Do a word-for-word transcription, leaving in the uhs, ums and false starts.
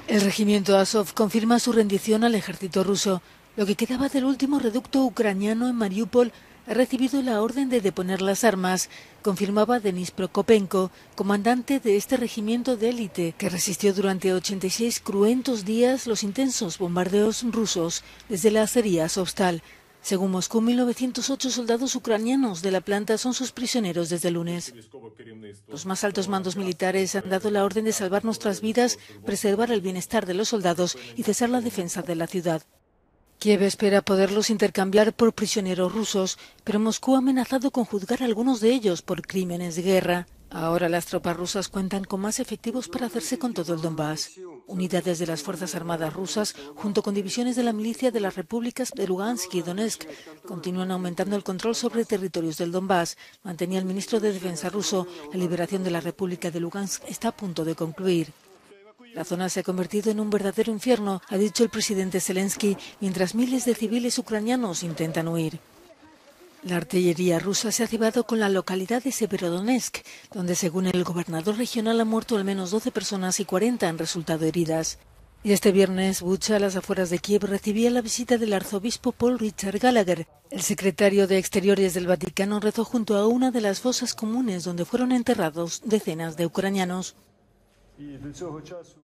El regimiento Azov confirma su rendición al ejército ruso. Lo que quedaba del último reducto ucraniano en Mariupol ha recibido la orden de deponer las armas, confirmaba Denis Prokopenko, comandante de este regimiento de élite, que resistió durante ochenta y seis cruentos días los intensos bombardeos rusos desde la acería Azovstal. Según Moscú, mil novecientos ocho soldados ucranianos de la planta son sus prisioneros desde el lunes. Los más altos mandos militares han dado la orden de salvar nuestras vidas, preservar el bienestar de los soldados y cesar la defensa de la ciudad. Kiev espera poderlos intercambiar por prisioneros rusos, pero Moscú ha amenazado con juzgar a algunos de ellos por crímenes de guerra. Ahora las tropas rusas cuentan con más efectivos para hacerse con todo el Donbass. Unidades de las Fuerzas Armadas rusas, junto con divisiones de la milicia de las repúblicas de Lugansk y Donetsk, continúan aumentando el control sobre territorios del Donbass. Mantenía el ministro de Defensa ruso. La liberación de la República de Lugansk está a punto de concluir. La zona se ha convertido en un verdadero infierno, ha dicho el presidente Zelensky, mientras miles de civiles ucranianos intentan huir. La artillería rusa se ha cebado con la localidad de Severodonetsk, donde según el gobernador regional han muerto al menos doce personas y cuarenta han resultado heridas. Y este viernes, Bucha, a las afueras de Kiev, recibía la visita del arzobispo Paul Richard Gallagher. El secretario de Exteriores del Vaticano rezó junto a una de las fosas comunes donde fueron enterrados decenas de ucranianos.